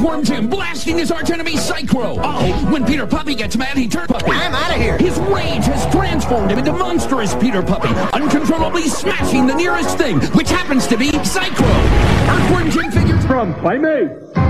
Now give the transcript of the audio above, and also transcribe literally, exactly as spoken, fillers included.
Earthworm Jim blasting his archenemy Psycho. Oh, when Peter Puppy gets mad, he turns puppy. I'm out of here. His rage has transformed him into monstrous Peter Puppy, uncontrollably smashing the nearest thing, which happens to be Psycho. Earthworm Jim figures from by me.